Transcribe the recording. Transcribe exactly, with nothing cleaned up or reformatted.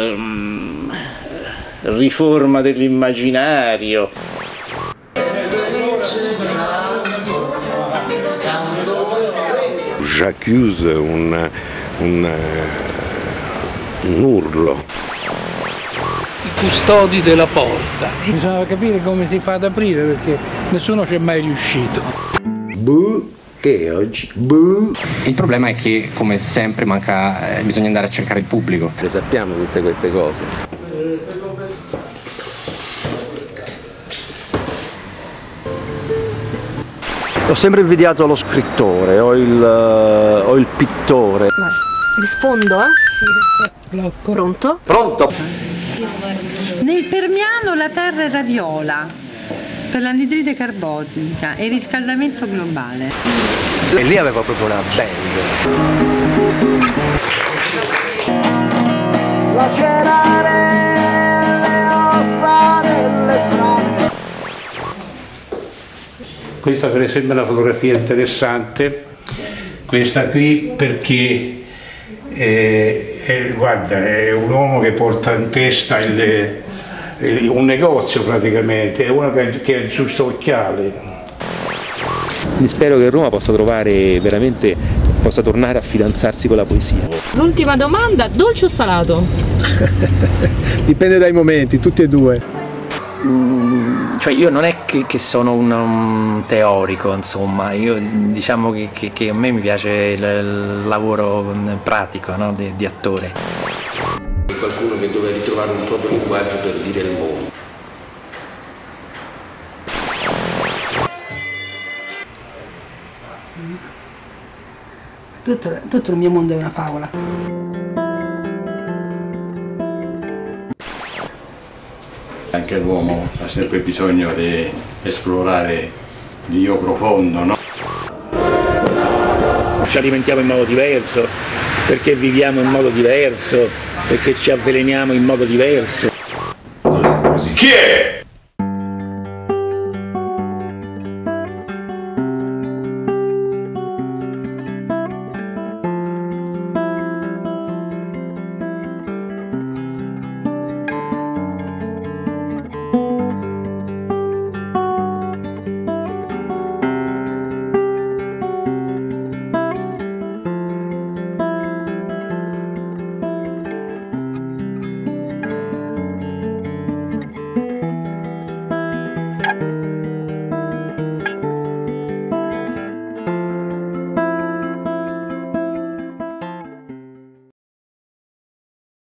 ehm, riforma dell'immaginario. J'accuse un, un, un urlo. I custodi della porta. Bisogna capire come si fa ad aprire perché nessuno ci è mai riuscito. Buh, che oggi? Buh. Il problema è che, come sempre, manca, eh, bisogna andare a cercare il pubblico. Le sappiamo tutte queste cose. Ho sempre invidiato lo scrittore o il, o il pittore. Vai. Rispondo, eh? Sì. Blocco. Pronto? Pronto? Nel Permiano la terra era viola per l'anidride carbonica e il riscaldamento globale. E lì aveva proprio una band. Lacerare le ossa delle strade. Questa per esempio è una fotografia interessante, questa qui perché eh, è, guarda, è un uomo che porta in testa il, il, un negozio praticamente, è uno che, che ha il giusto occhiale. Mi spero che Roma possa trovare veramente, possa tornare a fidanzarsi con la poesia. L'ultima domanda, dolce o salato? Dipende dai momenti, tutti e due. Mm, cioè io non è che, che sono un, un teorico, insomma, io diciamo che, che, che a me mi piace il, il lavoro pratico, no? di, di attore. Qualcuno che doveva ritrovare un proprio linguaggio per dire il mondo. Tutto, tutto il mio mondo è una favola. Anche l'uomo ha sempre bisogno di esplorare l'io profondo, no? Ci alimentiamo in modo diverso, perché viviamo in modo diverso, perché ci avveleniamo in modo diverso. Chi è?